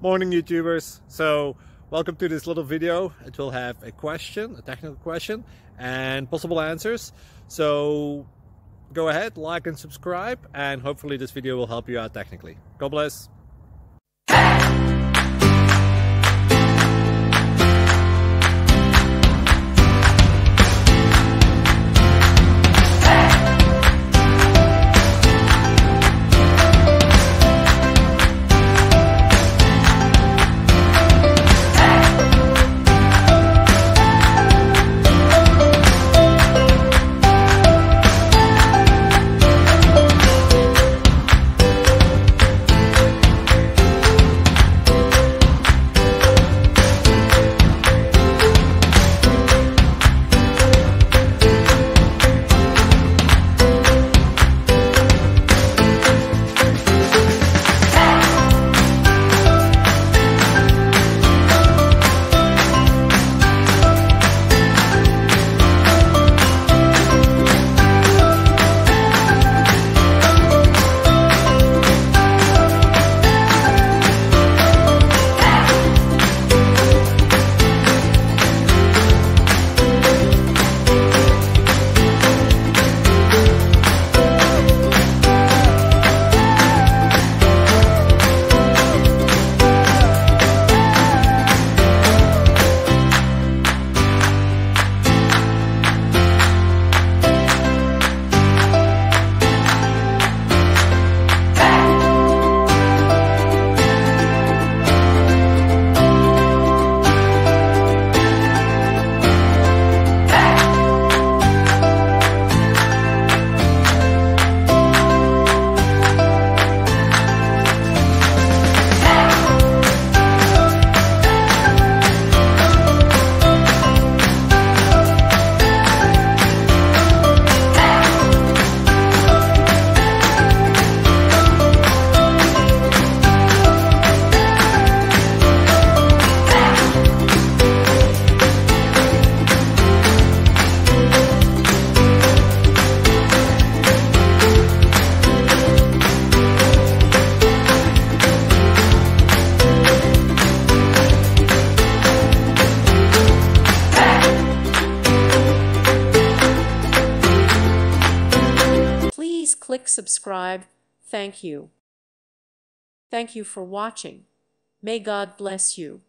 morning, YouTubers. So welcome to this little video. It will have a question, a technical question, and possible answers. So go ahead, like and subscribe, and hopefully this video will help you out technically. God bless. Click subscribe. Thank you. Thank you for watching. May God bless you.